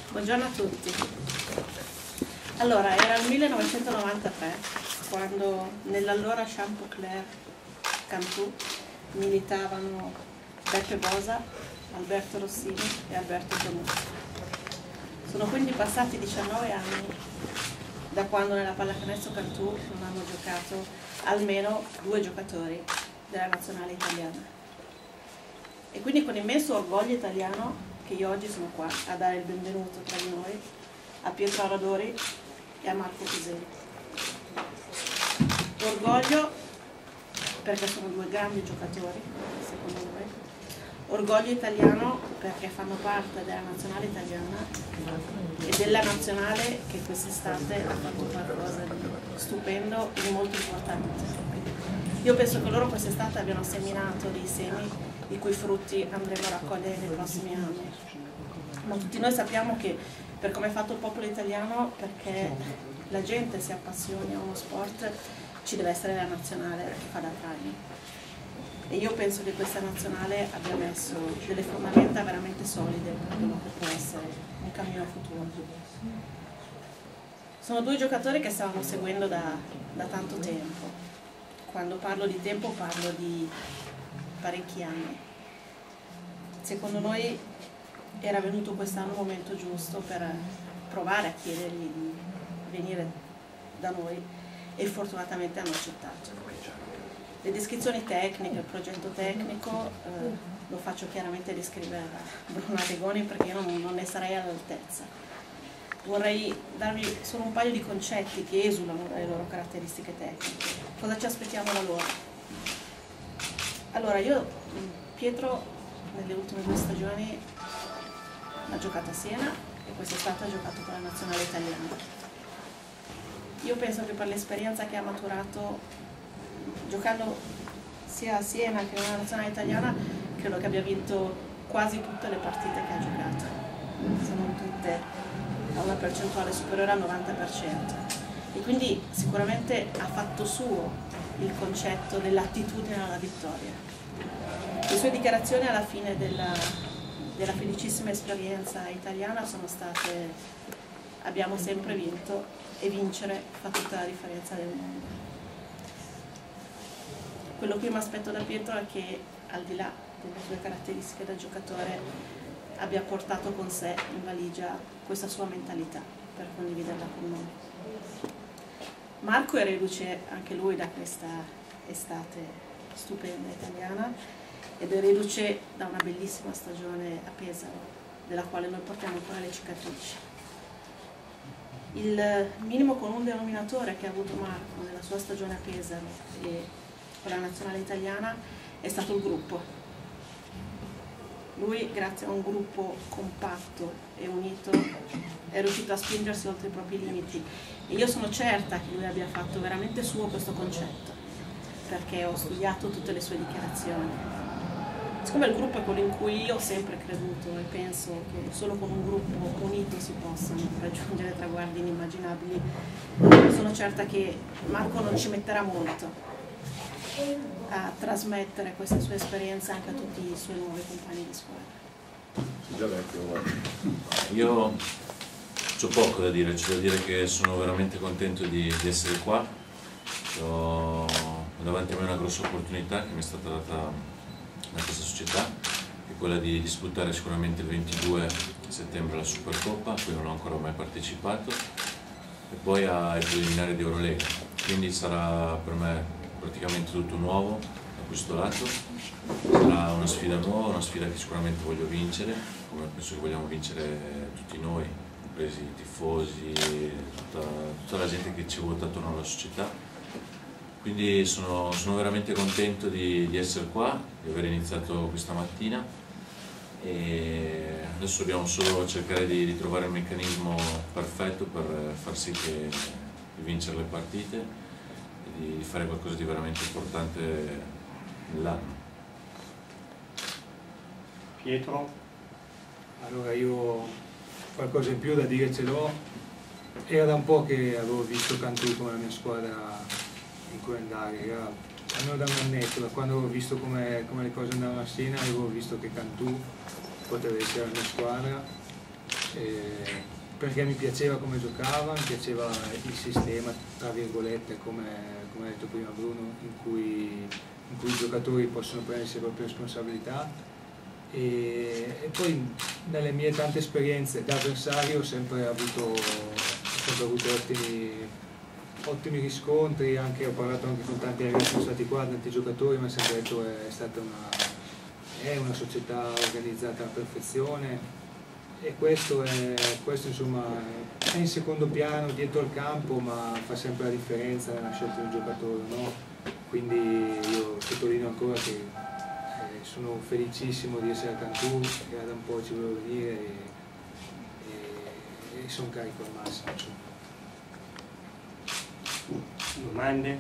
Buongiorno a tutti. Allora, era il 1993 quando nell'allora Champocler Cantù militavano Beppe Bosa, Alberto Rossini e Alberto Tonucci. Sono quindi passati 19 anni da quando nella Pallacanestro Cantù non hanno giocato almeno 2 giocatori della nazionale italiana. E quindi con immenso orgoglio italiano che io oggi sono qua a dare il benvenuto tra di noi a Pietro Aradori e a Marco Piseni. Orgoglio perché sono 2 grandi giocatori, secondo noi. Orgoglio italiano perché fanno parte della nazionale italiana e della nazionale che quest'estate ha fatto qualcosa di stupendo e molto importante. Io penso che loro quest'estate abbiano seminato dei semi i cui frutti andremo a raccogliere nei prossimi anni. Ma tutti noi sappiamo che per come è fatto il popolo italiano, perché la gente si appassioni a uno sport, ci deve essere la nazionale che fa da traino. E io penso che questa nazionale abbia messo delle fondamenta veramente solide per quello che può essere un cammino futuro. Sono 2 giocatori che stavamo seguendo da tanto tempo. Quando parlo di tempo parlo di parecchi anni. Secondo noi era venuto quest'anno il momento giusto per provare a chiedergli di venire da noi e fortunatamente hanno accettato. Le descrizioni tecniche, il progetto tecnico lo faccio chiaramente descrivere a Bruno Arrigoni perché io non ne sarei all'altezza. Vorrei darvi solo un paio di concetti che esulano dalle loro caratteristiche tecniche. Cosa ci aspettiamo da loro? Allora, Pietro nelle ultime 2 stagioni ha giocato a Siena e quest'estate ha giocato con la nazionale italiana. Io penso che per l'esperienza che ha maturato giocando sia a Siena che nella nazionale italiana, credo che abbia vinto quasi tutte le partite che ha giocato. Sono tutte a una percentuale superiore al 90%. E quindi sicuramente ha fatto suo il concetto dell'attitudine alla vittoria. Le sue dichiarazioni alla fine della felicissima esperienza italiana sono state: abbiamo sempre vinto e vincere fa tutta la differenza del mondo. Quello che io mi aspetto da Pietro è che, al di là delle sue caratteristiche da giocatore, abbia portato con sé in valigia questa sua mentalità per condividerla con noi. Marco è reduce anche lui da questa estate stupenda italiana ed è reduce da una bellissima stagione a Pesaro, della quale noi portiamo ancora le cicatrici. Il minimo comune denominatore che ha avuto Marco nella sua stagione a Pesaro e con la nazionale italiana è stato il gruppo. Lui, grazie a un gruppo compatto e unito, è riuscito a spingersi oltre i propri limiti e io sono certa che lui abbia fatto veramente suo questo concetto, perché ho studiato tutte le sue dichiarazioni. Siccome il gruppo è quello in cui io ho sempre creduto e penso che solo con un gruppo unito si possano raggiungere traguardi inimmaginabili, sono certa che Marco non ci metterà molto a trasmettere questa sua esperienza anche a tutti i suoi nuovi compagni di squadra. Io c'ho poco da dire, c'è da dire che sono veramente contento di essere qua. Ho davanti a me una grossa opportunità che mi è stata data da questa società, che è quella di disputare sicuramente il 22 settembre la Supercoppa, a cui non ho ancora mai partecipato, e poi ai preliminari di Eurolega. Quindi sarà per me praticamente tutto nuovo da questo lato. Sarà una sfida nuova, una sfida che sicuramente voglio vincere, come penso che vogliamo vincere tutti noi, compresi i tifosi, tutta la gente che ci vota attorno alla società. Quindi sono veramente contento di essere qua, di aver iniziato questa mattina e adesso dobbiamo solo cercare di trovare il meccanismo perfetto per far sì di vincere le partite e di fare qualcosa di veramente importante nell'anno. Pietro, allora io qualcosa in più da dire ce l'ho. Era da un po' che avevo visto Cantù come la mia squadra in cui andare, era almeno da un annetto, da quando avevo visto come le cose andavano a Siena, avevo visto che Cantù poteva essere la mia squadra perché mi piaceva come giocava, mi piaceva il sistema, tra virgolette, come ha detto prima Bruno, in cui i giocatori possono prendersi le proprie responsabilità, e poi nelle mie tante esperienze da avversario ho sempre avuto ottimi riscontri, ho parlato anche con tanti ragazzi che sono stati qua, tanti giocatori, mi hanno sempre detto è stata una società organizzata alla perfezione, e questo insomma è in secondo piano dietro il campo, ma fa sempre la differenza nella scelta di un giocatore, no? Quindi io sottolineo ancora che sono felicissimo di essere a Cantù, che da un po' ci volevo venire, e sono carico al massimo, insomma. Domande?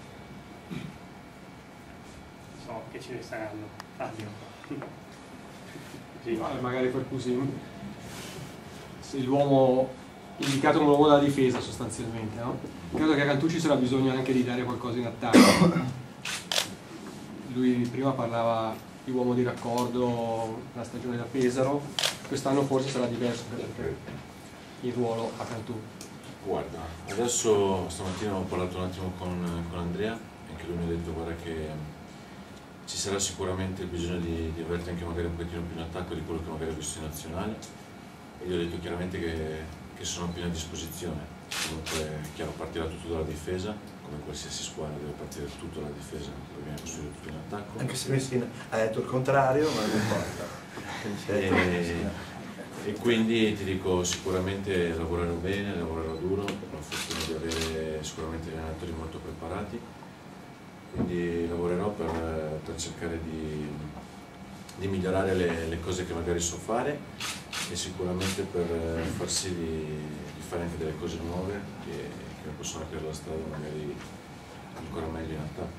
So che ce ne saranno. Fabio. Sì. Magari per così, se l'uomo indicato come l'uomo della difesa sostanzialmente, no? Credo che a Cantù ci sarà bisogno anche di dare qualcosa in attacco. Lui prima parlava di uomo di raccordo, la stagione da Pesaro, quest'anno forse sarà diverso perché il ruolo a Cantù. Guarda, adesso stamattina ho parlato un attimo con Andrea, anche lui mi ha detto guarda che ci sarà sicuramente il bisogno di averti anche magari un pochettino più in attacco di quello che magari ho visto in nazionale, e gli ho detto chiaramente che sono più a disposizione. Comunque chiaro, partirà tutto dalla difesa, come qualsiasi squadra deve partire tutto dalla difesa, perché viene costruito tutto in attacco. Anche se Messina ha detto il contrario, ma non importa. E quindi ti dico, sicuramente lavorerò bene, lavorerò duro, ho la fortuna di avere sicuramente degli allenatori molto preparati, quindi lavorerò per cercare di migliorare le cose che magari so fare, e sicuramente per far sì di fare anche delle cose nuove che mi possono aprire la strada magari ancora meglio in attacco.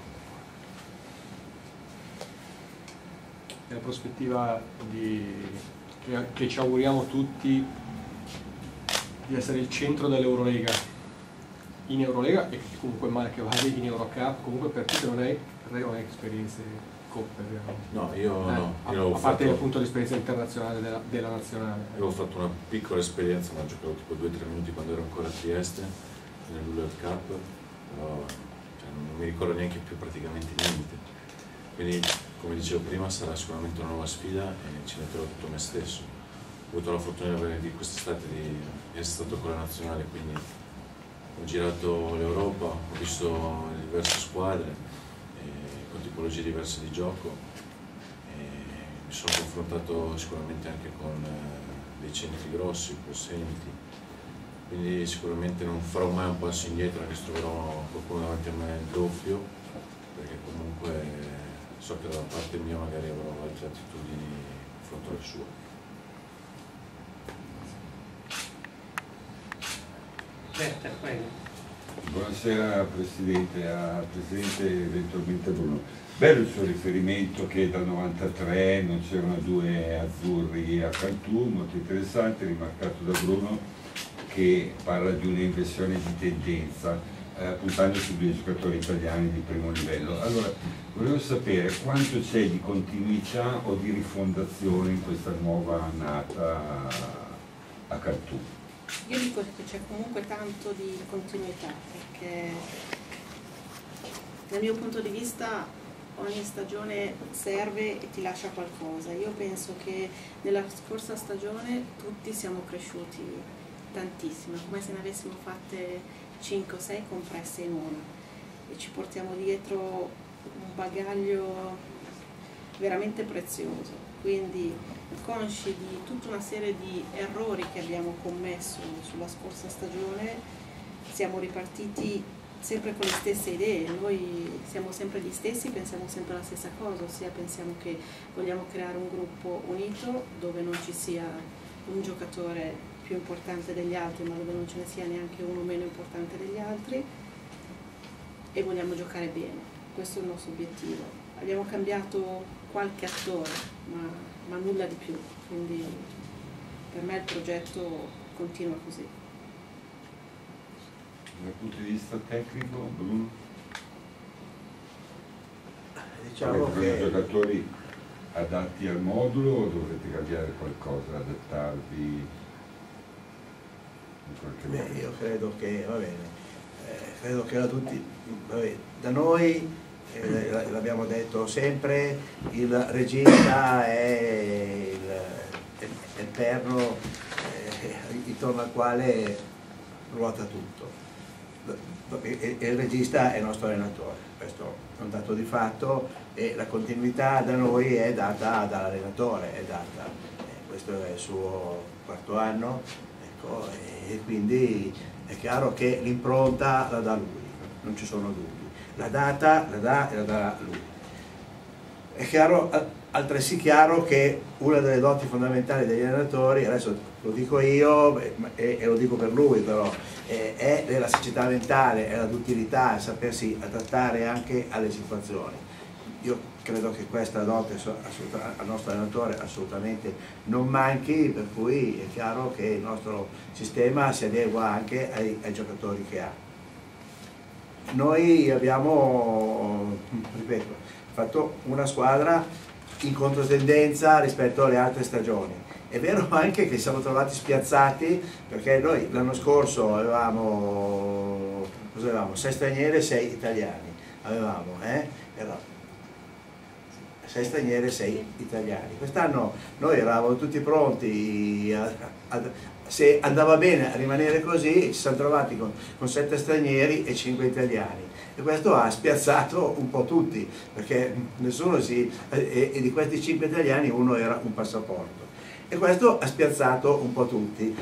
È la prospettiva che ci auguriamo tutti di essere il centro dell'Eurolega in Eurolega, e comunque male che vada in Eurocup, comunque per tutte non è esperienze coppe, no, io a parte appunto l'esperienza internazionale della nazionale. Io ho fatto una piccola esperienza, ma ho giocato tipo 2-3 minuti quando ero ancora a Trieste nell'World Cup, però non mi ricordo neanche più praticamente niente, quindi come dicevo prima sarà sicuramente una nuova sfida e ci metterò tutto me stesso. Ho avuto la fortuna di quest'estate di essere stato con la nazionale, quindi ho girato l'Europa, ho visto diverse squadre con tipologie diverse di gioco, e mi sono confrontato sicuramente anche con dei centri grossi, possenti, quindi sicuramente non farò mai un passo indietro, anche se troverò qualcuno davanti a me il doppio, perché comunque so che dalla parte mia magari avrò altre attitudini in confronto al suo. Buonasera Presidente, eventualmente Bruno. Bello il suo riferimento che dal 93 non c'erano due azzurri a Cantù, molto interessante, rimarcato da Bruno, che parla di un'inversione di tendenza, puntando su due giocatori italiani di primo livello. Allora, volevo sapere quanto c'è di continuità o di rifondazione in questa nuova annata a Cantù. Io dico che c'è comunque tanto di continuità, perché dal mio punto di vista ogni stagione serve e ti lascia qualcosa. Io penso che nella scorsa stagione tutti siamo cresciuti tantissimo, come se ne avessimo fatte 5 o 6 compresse in una, e ci portiamo dietro un bagaglio veramente prezioso. Quindi consci di tutta una serie di errori che abbiamo commesso sulla scorsa stagione, siamo ripartiti sempre con le stesse idee. Noi siamo sempre gli stessi, pensiamo sempre la stessa cosa, ossia pensiamo che vogliamo creare un gruppo unito dove non ci sia un giocatore più importante degli altri, ma dove non ce ne sia neanche uno meno importante degli altri, e vogliamo giocare bene. Questo è il nostro obiettivo. Abbiamo cambiato qualche attore, ma nulla di più, quindi per me il progetto continua così. Dal punto di vista tecnico, Bruno? Diciamo che che giocatori adatti al modulo o dovrete cambiare qualcosa, adattarvi? in qualche Beh, modo. io credo che, va bene, credo che da tutti, vabbè, da noi, l'abbiamo detto sempre, il regista è il perno intorno al quale ruota tutto. Il regista è il nostro allenatore, questo è un dato di fatto, e la continuità da noi è data dall'allenatore, questo è il suo 4º anno, ecco, e quindi è chiaro che l'impronta la dà lui, non ci sono dubbi, la data la dà e la dà lui. È chiaro, altresì chiaro che una delle doti fondamentali degli allenatori, adesso lo dico io e lo dico per lui però, è l'elasticità mentale, è la duttilità, è sapersi adattare anche alle situazioni. Io credo che questa dote al nostro allenatore assolutamente non manchi, per cui è chiaro che il nostro sistema si adegua anche ai giocatori che ha. Noi abbiamo, ripeto, fatto una squadra in controtendenza rispetto alle altre stagioni. È vero anche che siamo trovati spiazzati perché noi l'anno scorso avevamo 6 stranieri e 6 italiani. Era 6 stranieri e 6 italiani. Quest'anno noi eravamo tutti pronti se andava bene a rimanere così, ci siamo trovati con 7 stranieri e 5 italiani. E questo ha spiazzato un po' tutti, perché nessuno e di questi 5 italiani uno era un passaporto. E questo ha spiazzato un po' tutti,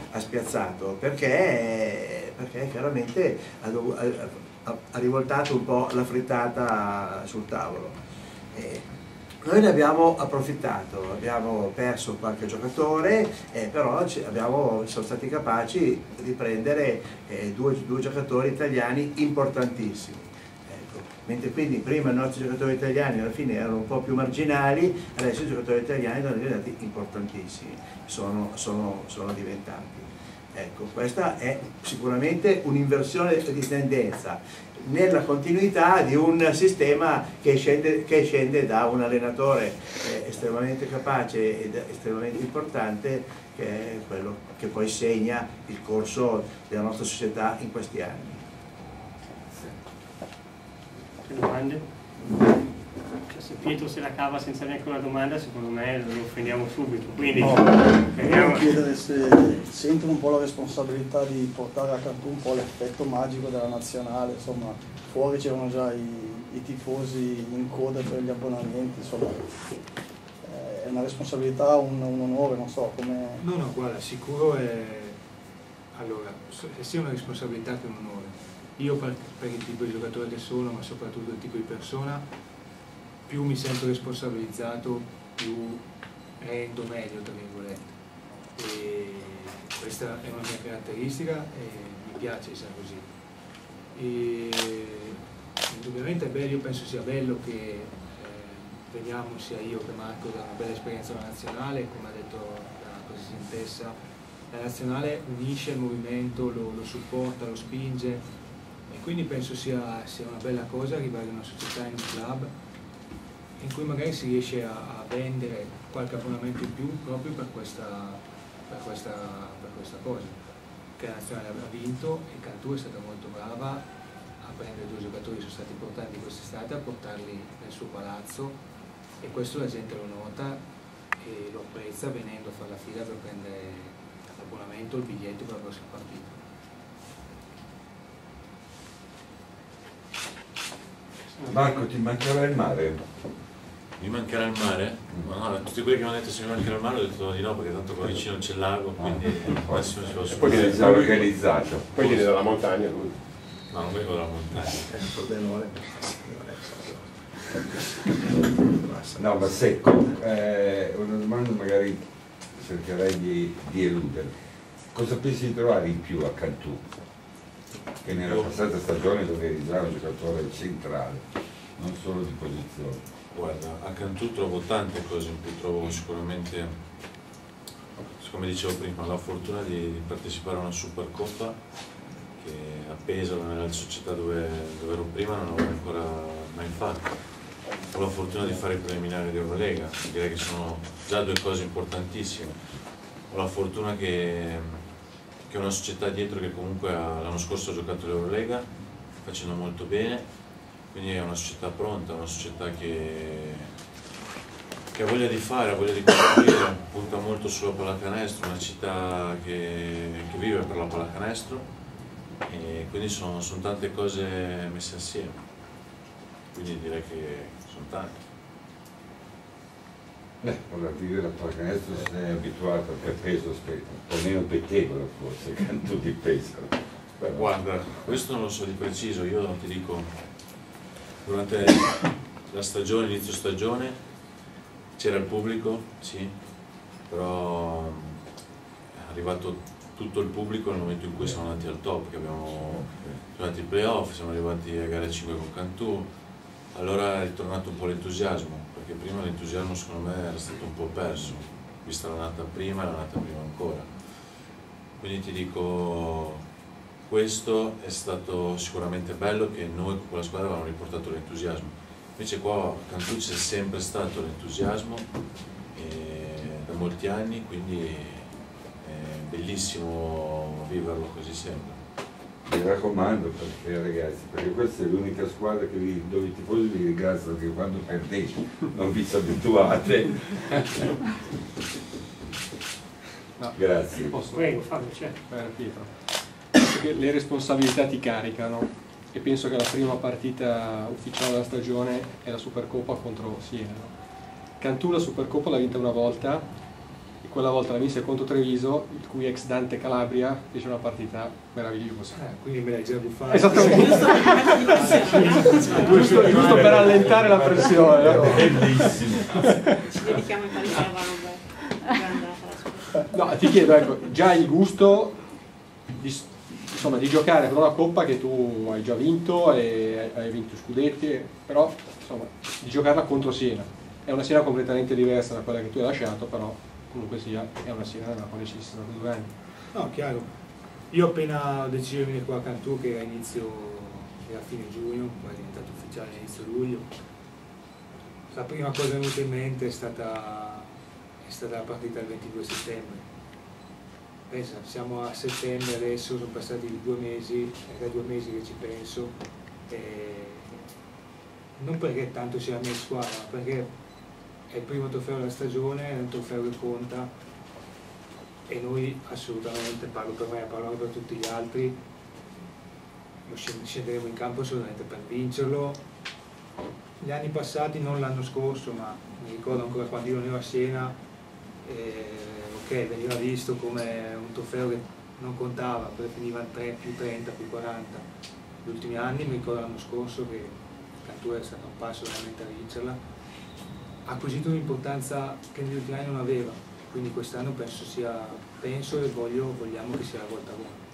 perché chiaramente ha rivoltato un po' la frittata sul tavolo. Noi ne abbiamo approfittato, abbiamo perso qualche giocatore, però siamo stati capaci di prendere due giocatori italiani importantissimi. Mentre quindi prima i nostri giocatori italiani alla fine erano un po' più marginali, adesso i giocatori italiani sono diventati importantissimi, sono diventati. Ecco, questa è sicuramente un'inversione di tendenza nella continuità di un sistema che scende da un allenatore estremamente capace ed estremamente importante, che è quello che poi segna il corso della nostra società in questi anni. Domande? Cioè, se Pietro se la cava senza neanche una domanda, secondo me lo offendiamo subito, quindi volevo chiedere se sentono un po' la responsabilità di portare a Cantù un po' l'effetto magico della nazionale, insomma fuori c'erano già i tifosi in coda per gli abbonamenti, insomma è una responsabilità, un onore, non so come... No, guarda, sicuro allora, sia una responsabilità che un onore. Io per il tipo di giocatore che sono, ma soprattutto il tipo di persona, più mi sento responsabilizzato, più rendo meglio, tra virgolette. E questa è una mia caratteristica e mi piace essere così. E indubbiamente è bello, io penso sia bello che veniamo, sia io che Marco, da una bella esperienza alla nazionale, come ha detto la presidentessa, la nazionale unisce il movimento, lo supporta, lo spinge. E quindi penso sia una bella cosa arrivare in una società, in un club in cui magari si riesce a vendere qualche abbonamento in più proprio per questa cosa che la nazionale ha vinto, e Cantù è stata molto brava a prendere 2 giocatori che sono stati importanti quest'estate, a portarli nel suo palazzo, e questo la gente lo nota e lo apprezza venendo a fare la fila per prendere l'abbonamento, il biglietto per la prossima partita. Marco, ti mancherà il mare? Mi mancherà il mare? No, tutti quelli che mi hanno detto se mi mancherà il mare ho detto di no, perché tanto qua vicino c'è il lago, quindi massimo si può E poi viene già organizzato. Poi viene dalla montagna lui. No, non vengo dalla montagna. No, ma secco, una domanda magari cercherei di eludere. Cosa pensi di trovare in più a Cantù? Che nella passata stagione dove eri già un giocatore centrale, non solo di posizione. Guarda, a Cantù trovo tante cose in più, trovo sicuramente, come dicevo prima, la fortuna di partecipare a una Supercoppa che a Pesaro, nella società dove ero prima, non avevo ancora mai fatto. Ho la fortuna di fare i preliminari di Eurolega, direi che sono già 2 cose importantissime. Ho la fortuna che è una società dietro che comunque l'anno scorso ha giocato l'Eurolega facendo molto bene, quindi è una società pronta, una società che ha voglia di fare, ha voglia di costruire, punta molto sulla pallacanestro, una città che vive per la pallacanestro, e quindi sono tante cose messe assieme, quindi direi che sono tante. Ora dire la pallacanestro sei abituato per peso, aspetta, un po' meno petevole forse, Cantù di peso. Guarda, questo non lo so di preciso, io ti dico, durante la stagione, inizio stagione, c'era il pubblico, sì, però è arrivato tutto il pubblico nel momento in cui siamo andati al top, che abbiamo giocato i playoff, siamo arrivati a gara 5 con Cantù, allora è ritornato un po' l'entusiasmo, perché prima l'entusiasmo secondo me era stato un po' perso, vista l'annata prima e l'annata prima ancora. Quindi ti dico, questo è stato sicuramente bello, che noi con quella squadra avevamo riportato l'entusiasmo. Invece qua a Cantù c'è sempre stato l'entusiasmo da molti anni, quindi è bellissimo viverlo così sempre. Mi raccomando, perché ragazzi, perché questa è l'unica squadra dove i tifosi vi ringraziano, che quando perdete non vi si abituate. No. Grazie. Prego, Fabio, c'è. Pietro. Perché le responsabilità ti caricano, e penso che la prima partita ufficiale della stagione è la Supercoppa contro Siena. Cantù la Supercoppa l'ha vinta una volta, e quella volta la vinse contro Treviso, il cui ex Dante Calabria fece una partita meravigliosa. Quindi me l'hai già buffato. Esattamente. Giusto per allentare la pressione. Bellissimo. Ci dedichiamo in Paese No, ti chiedo, ecco, già il gusto di giocare per una coppa che tu hai già vinto e hai vinto scudetti, però insomma, di giocarla contro Siena. È una Siena completamente diversa da quella che tu hai lasciato, però comunque sia, è una Siena nella quale ci sono stati 2 anni. No, chiaro. Io appena ho deciso di venire qua a Cantù, che era a fine giugno, poi è diventato ufficiale a inizio luglio, la prima cosa che è venuta in mente è stata la partita del 22 settembre. Pensa, siamo a settembre adesso, sono passati 2 mesi, è da 2 mesi che ci penso, non perché tanto sia la mia squadra, ma perché è il primo trofeo della stagione, è un trofeo che conta, e noi assolutamente, parlo per me, parlo per tutti gli altri, scenderemo in campo assolutamente per vincerlo. Gli anni passati, non l'anno scorso, ma mi ricordo ancora quando io non ero a Siena, ok, veniva visto come un trofeo che non contava, perché finiva 3 più 30 più 40. Gli ultimi anni, mi ricordo l'anno scorso che Cantù è stato un passo veramente a vincerla, ha acquisito un'importanza che negli ultimi anni non aveva, quindi quest'anno penso e vogliamo che sia la volta buona.